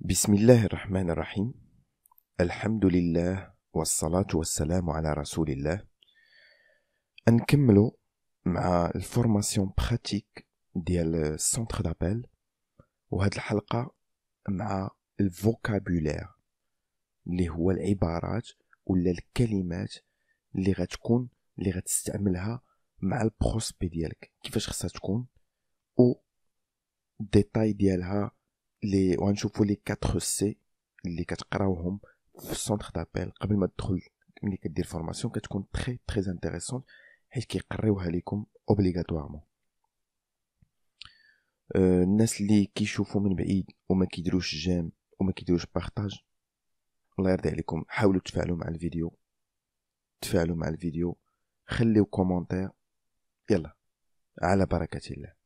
بسم الله الرحمن الرحيم. الحمد لله والصلاة والسلام على رسول الله. نكملو مع الفورماسيون براتيك ديال السونتر دابيل، وهاد الحلقة مع الفوكابولير اللي هو العبارات ولا الكلمات اللي غتستعملها مع البروسبي ديالك، كيفاش خصها تكون او ديتاي ديالها لي وغنشوفوا لي 4 سي اللي كتقراوهم في السونتر دابيل قبل ما تدخل. ملي كدير فورماسيون كتكون تري انتريسون حيت كيقريوها لكم اوبليغاتوارمون. الناس اللي كيشوفوا من بعيد وما كيديروش جيم وما كيديروش بارطاج، الله يرضي عليكم حاولوا تفاعلوا مع الفيديو، خليو كومونتير. يلا على بركة الله.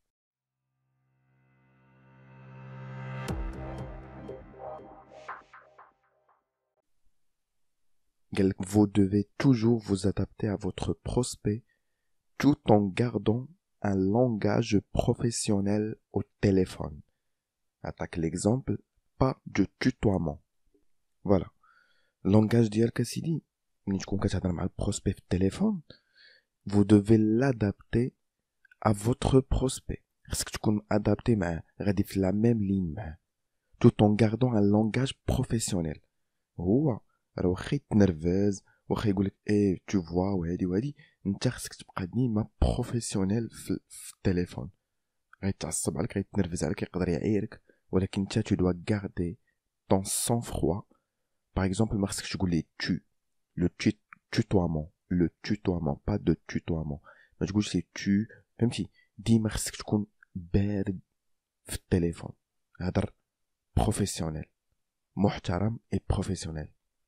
Vous devez toujours vous adapter à votre prospect tout en gardant un langage professionnel au téléphone. Attaque l'exemple, pas de tutoiement. Voilà. Langage ديالك سيدي ملي تكون كتهضر مع البروسبي في التليفون، vous devez l'adapter à votre prospect. خصك تكون adapté معاه، غادي في la même ligne معاه tout en gardant un langage professionnel. هو راه واخا يتنرفز واخا يقولك تو فوا وهادي انت خصك تبقى ديما بروفيسيونيل في التليفون. غيتعصب عليك، غيتنرفز عليك، يقدر يعيرك، ولكن انت تو دوا غاردي طون سون فروا. باغ اكزومبل ما خصكش تقول لي تو لو توتوامون با دو توتوامون، ما تقولش لي تو، فهمتي؟ ديما خصك تكون بارد في التليفون، هضر بروفيسيونيل محترم اي بروفيسيونيل.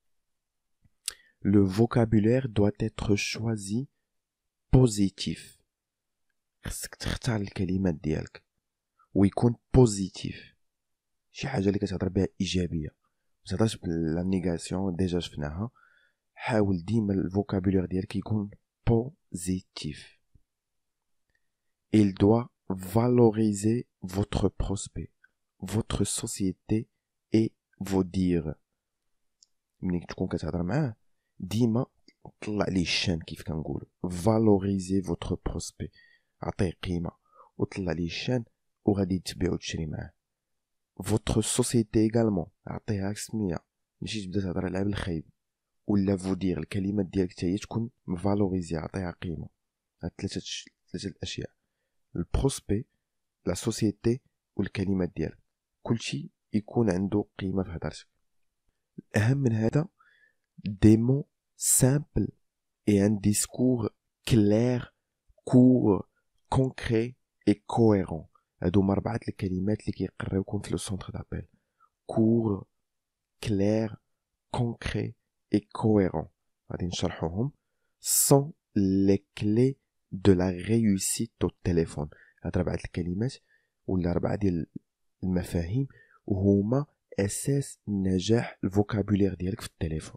Le vocabulaire doit être choisi positif. خصك تختار الكلمات ديالك ويكون بوزيتيف، شي حاجه اللي كتهضر بها ايجابيه، ما تهضرش بلا نيغاسيون ديجا شفناها. حاول ديما الفوكابولير ديالك يكون بوزيتيف. Il doit valoriser votre prospect, votre société et vos dires. ملي تكون كتهضر معاه ديما طلع ليه الشان كيف كنقول، فالوريزي فوتر بروسبي، عطيه قيمه وطلع ليه الشان وغادي تبيع وتشري معاه. فوتر سوسيتي ايغالمون عطيها سميه، ماشي تبدا تهضر عليها بالخايب. ولا فودير الكلمات ديالك حتى هي تكون مفالوريزي، عطيها قيمه. هاد ثلاثه الاشياء، البروسبي، لا سوسيتي، والكلمات ديالك، كلشي يكون عنده قيمه في هضرتك. الاهم من هذا des mots simples et un discours clair, court, concret et cohérent. هادو هما 4 الكلمات اللي كيقراوكم في لو سونتر دابيل. court, clair, concret et cohérent. غادي نشرحوهم. sont les clés de la réussite au téléphone. هاد 4 الكلمات ولا 4 ديال المفاهيم وهما اساس نجاح الفوكابولير ديالك في التليفون.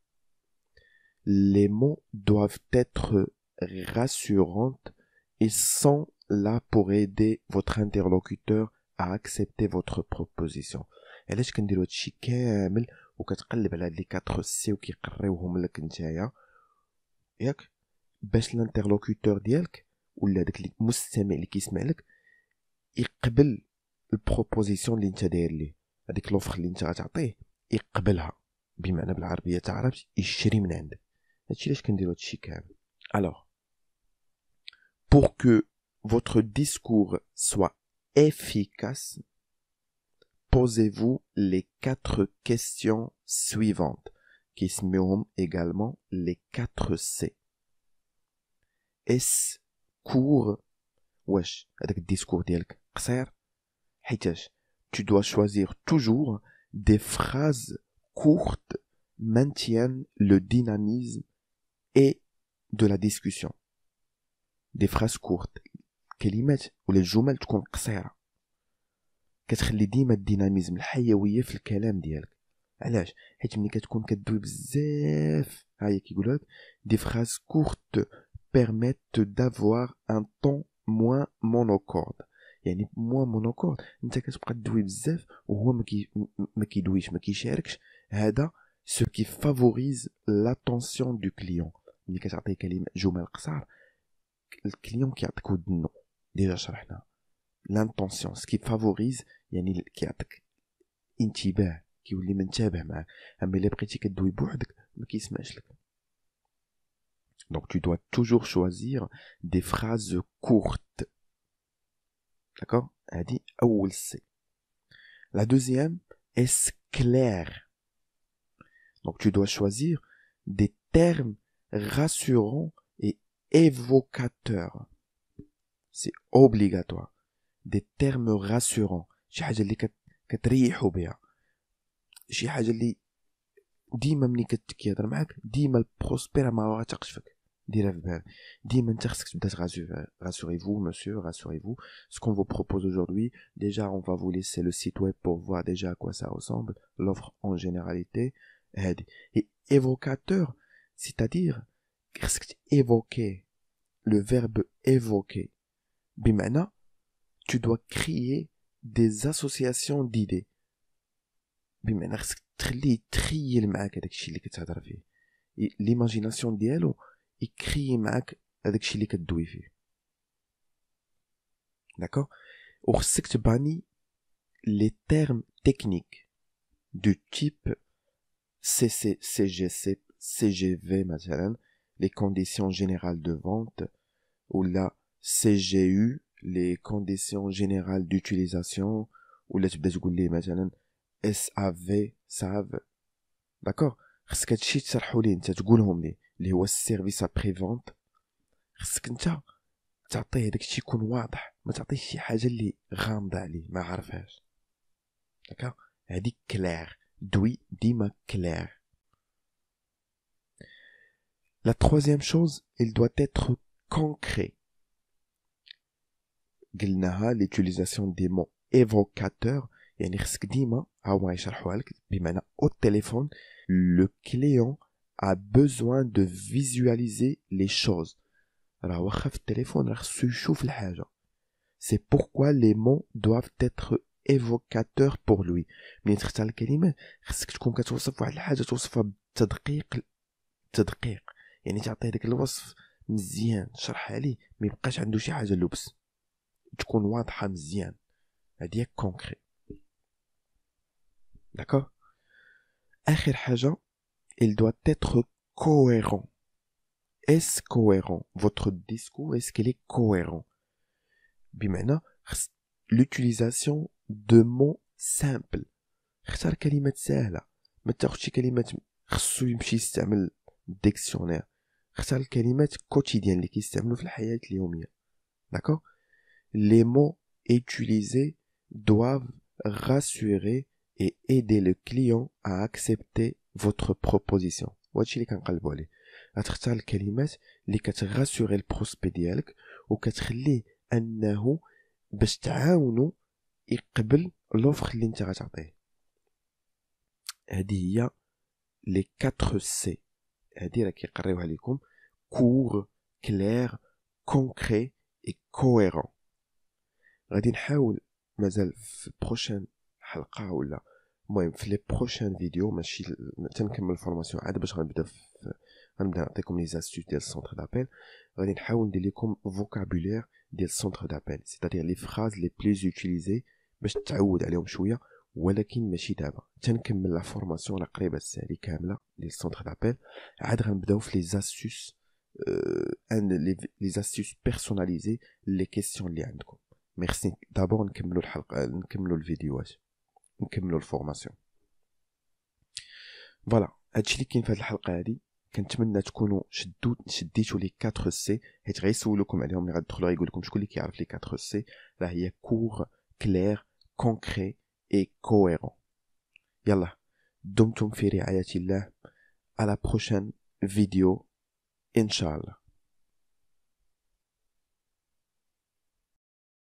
Les mots doivent être rassurants et sont là pour aider votre interlocuteur à accepter votre proposition. علاش كنديرو هادشي كامل وكتقلب على هاد لي 4 سي وكيقريوهم لك نتايا، ياك؟ باش الانترلوكوتور ديالك ولا داك المستمع اللي كيسمع لك يقبل البروبوزيسيون اللي انت داير ليه، هذيك لوفر اللي انت غتعطيه يقبلها، بمعنى بالعربيه تعرف يشري من عندك. هادشي علاش كنديرو هادشي كامل. Alors, pour que votre discours soit efficace, posez-vous les 4 questions suivantes, qui se nomment également les 4 C. Est-ce court? واش هذاك الديسكور ديالك قصير؟ حيتاش tu dois choisir toujours des phrases courtes maintiennent le dynamisme et de la discussion. Des phrases courtes، كلمات ولا الجمل تكون قصيرة كتخلي ديما الديناميزم، الحيوية في الكلام ديالك. علاش؟ حيت ملي كتكون كدوي بزاف، هاهي كيقولوا لك des phrases courtes permettent d'avoir un ton moins monocorde. يعني moi monocorde انت كتبقى تدوي بزاف وهو ما كيدويش ما كيشاركش. هذا ce qui favorise l'attention du client. ملي كتعطيه كلمه جمل قصار الكليون كيعطيك ودنو ديجا شرحنا. l'attention ce qui favorise يعني كيعطيك انتباه كيولي منتبه معاك. اما الا بقيتي كدوي بوحدك ما كيسمعش لك. Donc tu dois toujours choisir des phrases courtes. D'accord? Elle dit أول C. La deuxième est claire. Donc tu dois choisir des termes rassurants et évocateurs. C'est obligatoire. Des termes rassurants. شي حاجة اللي كتريحوا بها. شي حاجة اللي ديما ملي كيهضر معاك ديما البروسبير ما غاتقش فيك. ديرها في بالك ديما انت خصك تبدا تغاسور. rassurez-vous monsieur, rassurez-vous. Ce qu'on vous propose aujourd'hui, déjà on va vous laisser le site web pour voir déjà à quoi ça ressemble, l'offre en généralité. Et évocateur, c'est-à-dire خصك évoquer, le verbe évoquer بمعنى tu dois créer des associations d'idées. بمعنى خصك تخليه يتخيل معاك هذاك الشيء اللي كتهضر فيه. ليماجيناسيون ديالو يكري معاك هذاك الشيء اللي كدوي فيه. داكور. وخصك تباني لي تيرم تكنيك دو تيب CC, CGC, CGV مثلا, les conditions générales de vente, ou la CGU, les conditions générales d'utilisation, ou la تبدا تقول لي مثلا SAV, SAV. داكور. خصك هادشي تشرحوا ليه انت تقولهم ليه اللي هو السيرفيس ابري فونت. خصك انت تعطيه داكشي يكون واضح، ما تعطيش شي حاجه اللي غامضه عليه ما عرفهاش. داكوغ. هادي كلير، دوي ديما كلير. La troisième chose, il doit être concret. قلناها l'utilisation des mots évocateurs. يعني خصك ديما هاو يشرحوها لك بمعنى au téléphone le client a besoin de visualiser les choses. راه واخا في التليفون راه خصو يشوف الحاجه. C'est pourquoi les mots doivent être évocateurs pour lui. ملي تختار الكلمات خصك تكون كتوصف واحد الحاجه توصفها بتدقيق يعني تعطيه داك الوصف مزيان، تشرحها ليه ما يبقاش عنده شي حاجه لبس، تكون واضحه مزيان. هادي هي كونكري. داكور. اخر حاجه il doit être cohérent. Est-ce cohérent? Votre discours, est-ce qu'il est cohérent? بمعنى l'utilisation de mots simples. اختار كلمات سهله، ما تاخذش كلمات خصو يمشي يستعمل ديكسيونير. اختار الكلمات كوتيديان اللي كيستعملوا في الحياه اليوميه. داكور. Les mots utilisés doivent rassurer et aider le client à accepter votre proposition. وهادشي اللي كنقلبوا عليه. غتختار الكلمات اللي كتغاسوري البروسبي ديالك وكتخليه انه باش تعاونو يقبل لوفر اللي انت غتعطيه. هذه هي لي 4 سي. هذه راه كيقريوها لكم: كور، كلير، كونكري اي كويرون. غادي نحاول مازال في بروشين حلقه ولا المهم في لي بروشين فيديو ماشي تنكمل الفورماسيون عاد باش غنبدا نعطيكم لي زاستوس ديال السونتر دابيل. غادي نحاول ندير لكم فوكابولير ديال السونتر دابيل، سيتادير لي فراز لي بليز يوتيليزي باش تعود عليهم شويه، ولكن ماشي دابا. تنكمل لا فورماسيون لا قريبه السالي كامله ديال السونتر دابيل، عاد غنبداو في لي زاستوس لي زاستوس بيرسوناليزي لي كيسيون اللي عندكم. ميرسي. دابور نكملوا الحلقه، نكملوا الفيديوهات، نكملوا الفورماسيون. فوالا هادشي اللي كاين في هاد الحلقه هادي. كنتمنى تكونوا شديتوا لي 4 سي، حيت غيسولوكم عليهم ملي غتدخلوا غيقول لكم شكون اللي كيعرف لي 4 سي. راه هي كور، كلير، كونكري اي كويرون. يلا دمتم في رعايه الله. على بروشين فيديو ان شاء الله.